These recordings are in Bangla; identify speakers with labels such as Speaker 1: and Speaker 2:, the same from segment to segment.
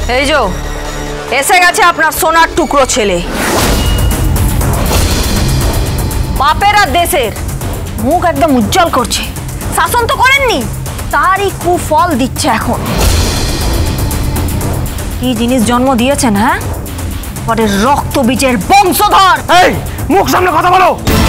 Speaker 1: এই যে এসে গেছে আপনার সোনার টুকরো ছেলে। বাপের আর দেশের মুখ একদম উজ্জ্বল করছে। শাসন তো করেননি, তারই কুফল দিচ্ছে এখন। কি জিনিস জন্ম দিয়েছেন? হ্যাঁ, পরে রক্ত বীজের বংশধর।
Speaker 2: এই মুখ সামনে কথা বলো।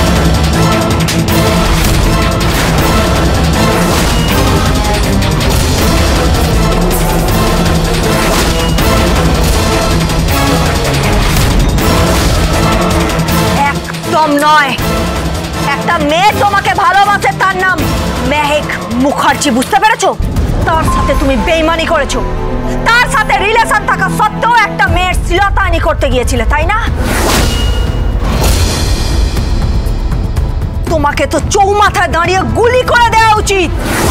Speaker 1: একদম নয়। একটা মেয়ে তোমাকে ভালোবাসে, তার নাম মেহেক মুখার্জি, বুঝতে পেরেছো? তার সাথে তুমি বেইমানি করেছো। তার সাথে রিলেশন থাকা সত্ত্বেও একটা মেয়ের শ্লীলতাহানি করতে গিয়েছিলে, তাই না? তোমাকে তো চৌমাথায় দাঁড়িয়ে গুলি করে দেওয়া উচিত।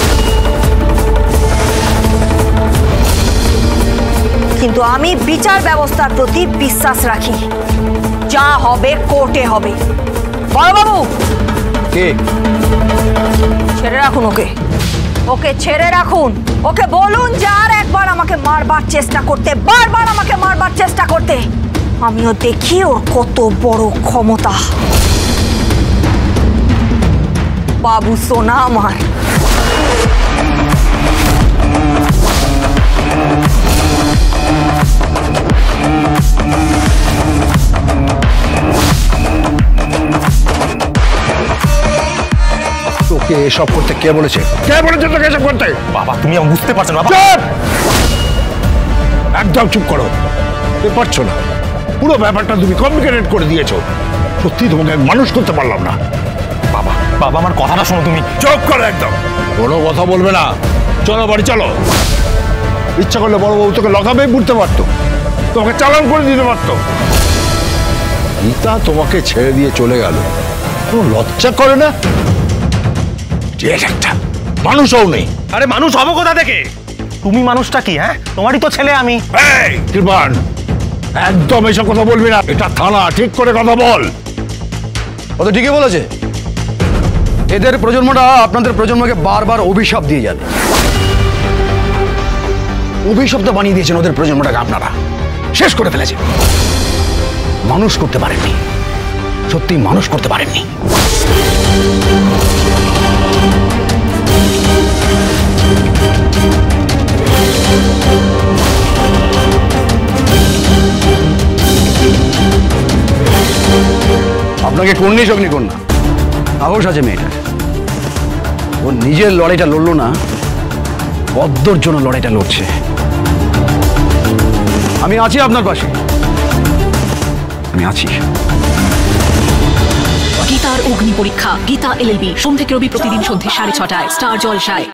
Speaker 1: কিন্তু আমি বিচার ব্যবস্থার প্রতি বিশ্বাস রাখি। যা হবে কোর্টে হবে। বড়বাবু,
Speaker 2: কে?
Speaker 1: ছেড়ে রাখুন ওকে। ওকে ছেড়ে রাখুন। ওকে বলুন যে আর একবার আমাকে মারবার চেষ্টা করতে, বারবার আমাকে মারবার চেষ্টা করতে। আমিও দেখি ওর কত বড় ক্ষমতা। বাবু সোনা আমার।
Speaker 2: তোকে এসব করতে কে বলেছে? কে বলেছে তোকে এসব করতে?
Speaker 3: বাবা তুমি বুঝতে পারছো না?
Speaker 2: চুপ! একদম চুপ করো। পারছো না, পুরো ব্যাপারটা তুমি কমপ্লিকেটেড করে দিয়েছো। সত্যি তোমাকে মানুষ করতে পারলাম না।
Speaker 3: বাবা বাবা আমার কথাটা শোনো তুমি।
Speaker 2: চুপ করো একদম, কোনো কথা বলবে না। চলো বাড়ি চলো। ইচ্ছা করলে বড়বাবু তোকে লকাপে পুড়তে পারতো, তোমাকে চালান করে দিতে পারতো। গীতা তোমাকে ছেড়ে দিয়ে চলে গেল, কোনো লজ্জা করে না? একটা মানুষও নেই।
Speaker 3: আরে মানুষ হবো কোথা থেকে? তুমি মানুষটা কি? হ্যাঁ, তোমারই তো ছেলে আমি।
Speaker 2: কৃপান, একদম এসব কথা বলবি না। এটা থানা, ঠিক করে কথা বল।
Speaker 4: ও তো ঠিকই বলেছে। এদের প্রজন্মটা আপনাদের প্রজন্মকে বারবার অভিশাপ দিয়ে যাবে। অভিশপ্ত বানিয়ে দিয়েছেন ওদের প্রজন্মটাকে। আপনারা শেষ করে ফেলেছেন। মানুষ করতে পারেননি, সত্যি মানুষ করতে পারেননি। আপনাকে কন্যা শগ্নি কন্যা সাহস আছে মেয়েটা। ও নিজের লড়াইটা লড়লো না, পদ্মর জন্য লড়াইটা লড়ছে। আমি আছি আপনার পাশে, আমি আছি।
Speaker 5: গীতার অগ্নি পরীক্ষা, গীতা এলএলবি, সোম থেকে রবি প্রতিদিন সন্ধ্যে 6:30টায় স্টার জলসায়।